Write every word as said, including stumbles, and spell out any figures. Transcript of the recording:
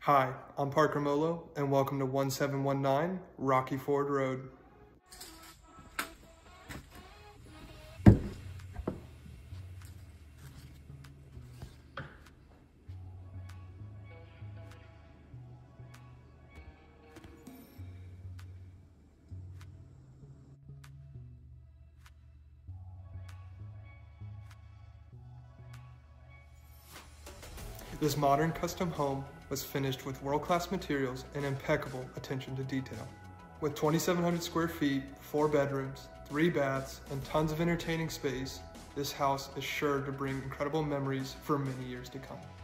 Hi, I'm Parker Molo, and welcome to one seven one nine Rocky Ford Road. This modern custom home was finished with world-class materials and impeccable attention to detail. With twenty-seven hundred square feet, four bedrooms, three baths, and tons of entertaining space, this house is sure to bring incredible memories for many years to come.